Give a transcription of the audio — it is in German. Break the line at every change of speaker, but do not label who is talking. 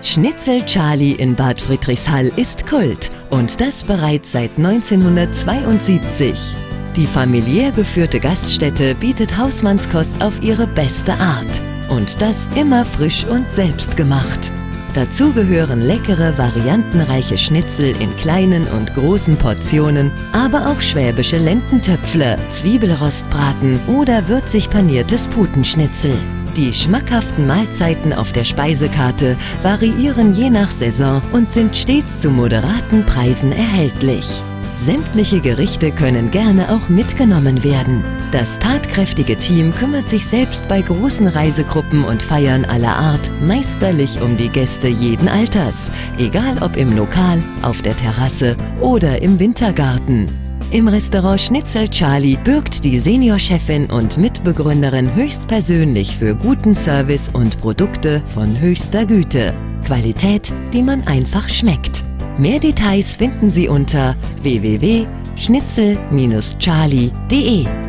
Schnitzel Charlie in Bad Friedrichshall ist Kult und das bereits seit 1972. Die familiär geführte Gaststätte bietet Hausmannskost auf ihre beste Art. Und das immer frisch und selbstgemacht. Dazu gehören leckere, variantenreiche Schnitzel in kleinen und großen Portionen, aber auch schwäbische Lendentöpfle, Zwiebelrostbraten oder würzig paniertes Putenschnitzel. Die schmackhaften Mahlzeiten auf der Speisekarte variieren je nach Saison und sind stets zu moderaten Preisen erhältlich. Sämtliche Gerichte können gerne auch mitgenommen werden. Das tatkräftige Team kümmert sich selbst bei großen Reisegruppen und Feiern aller Art meisterlich um die Gäste jeden Alters, egal ob im Lokal, auf der Terrasse oder im Wintergarten. Im Restaurant Schnitzel Charlie bürgt die Seniorchefin und Mitbegründerin höchstpersönlich für guten Service und Produkte von höchster Güte. Qualität, die man einfach schmeckt. Mehr Details finden Sie unter www.schnitzel-charlie.de.